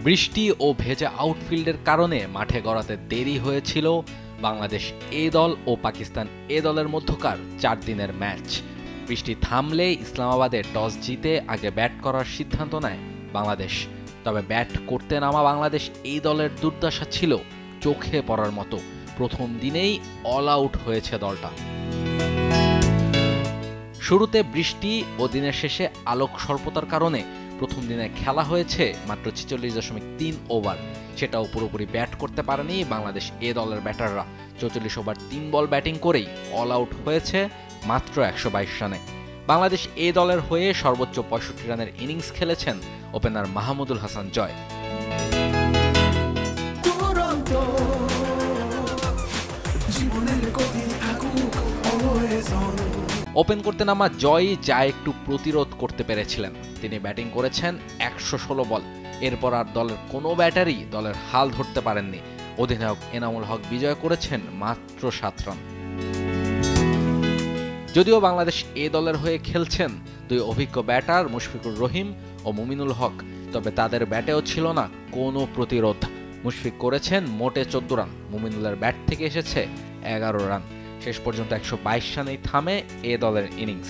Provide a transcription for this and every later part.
বৃষ্টি ও ভেজা আউটফিল্ডের কারণে মাঠে গড়াতে দেরি হয়েছিল বাংলাদেশ এ দল ও পাকিস্তান এ দলের মধ্যকার 4 দিনের ম্যাচ। বৃষ্টি থামলে ইসলামাবাদে টস জিতে আগে ব্যাট করার সিদ্ধান্ত নেয় বাংলাদেশ। তবে ব্যাট করতে নামা বাংলাদেশ এই দলের দুর্দশা ছিল চোখে পড়ার মতো। প্রথম দিনেই অল আউট হয়েছে দলটা। শুরুতে বৃষ্টি ও দিনের শেষে আলোক স্বল্পতার কারণে প্রথম দিনে খেলা হয়েছে মাত্র 46.3 ওভার। সেটাও পুরোপুরি ব্যাট করতে পারেনি বাংলাদেশ এ দলের ব্যাটাররা। 44 ওভার 3 বল ব্যাটিং করেই অল আউট হয়েছে মাত্র 122 রানে। বাংলাদেশ এ দলের হয়ে সর্বোচ্চ 65 রানের ইনিংস খেলেছেন ওপেনার মাহমুদুল হাসান জয়। ওপেন করতে নামা জয় যা একটু প্রতিরোধ করতে পেরেছিলেন। তিনি ব্যাটিং করেছেন 116 বল। এরপর আর দলের কোনো ব্যাটারই দলের হাল ধরতে পারেননি। অধিনায়ক এনামুল হক বিজয় করেছেন মাত্র 7 রান। যদিও বাংলাদেশ এ দলের হয়ে খেলছেন দুই অভিজ্ঞ ব্যাটার মুশফিকুর রহিম ও মুমিনুল হক, তবে তাদের ব্যাটেও ছিল না কোনো প্রতিরোধ। মুশফিক করেছেন মোটে 14 রান, মুমিনুলের ব্যাট থেকে এসেছে 11 রান। শেষ পর্যন্ত 122 রানেই থামে এ দলের ইনিংস।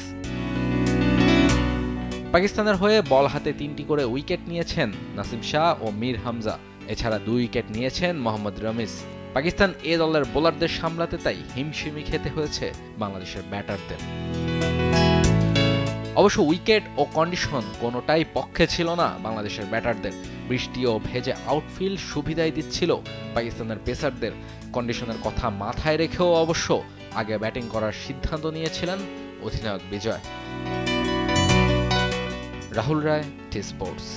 পাকিস্তানের হয়ে বল হাতে 3টি করে উইকেট নিয়েছেন নাসিম শাহ ও মীর হামজা। এছাড়া 2 উইকেট নিয়েছেন মোহাম্মদ রমিজ। পাকিস্তান এ দলের বোলারদের সামলাতে তাই হিমশিমি খেতে হয়েছে বাংলাদেশের ব্যাটারদের। অবশ্য উইকেট ও কন্ডিশন কোনোটাই পক্ষে ছিল না বাংলাদেশের ব্যাটারদের। বৃষ্টি ও ভেজে আউটফিল্ড সুবিধাই দিচ্ছিল পাকিস্তানের পেসারদের। কন্ডিশনের কথা মাথায় রেখেও অবশ্য আগে ব্যাটিং করার সিদ্ধান্ত নিয়েছিলেন অধিনায়ক Bijoy. Rahul Roy, T sports.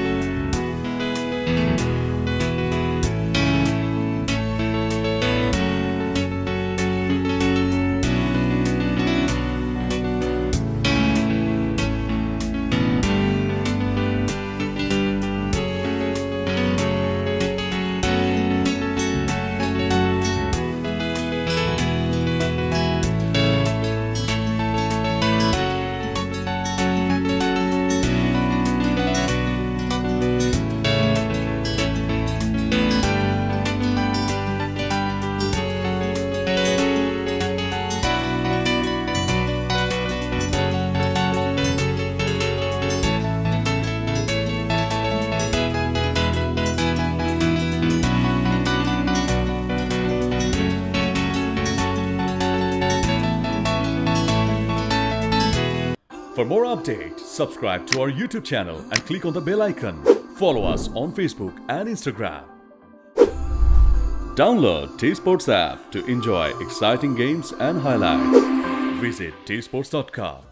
For more updates, subscribe to our YouTube channel and click on the bell icon. Follow us on Facebook and Instagram. Download T-Sports app to enjoy exciting games and highlights. Visit tsports.com.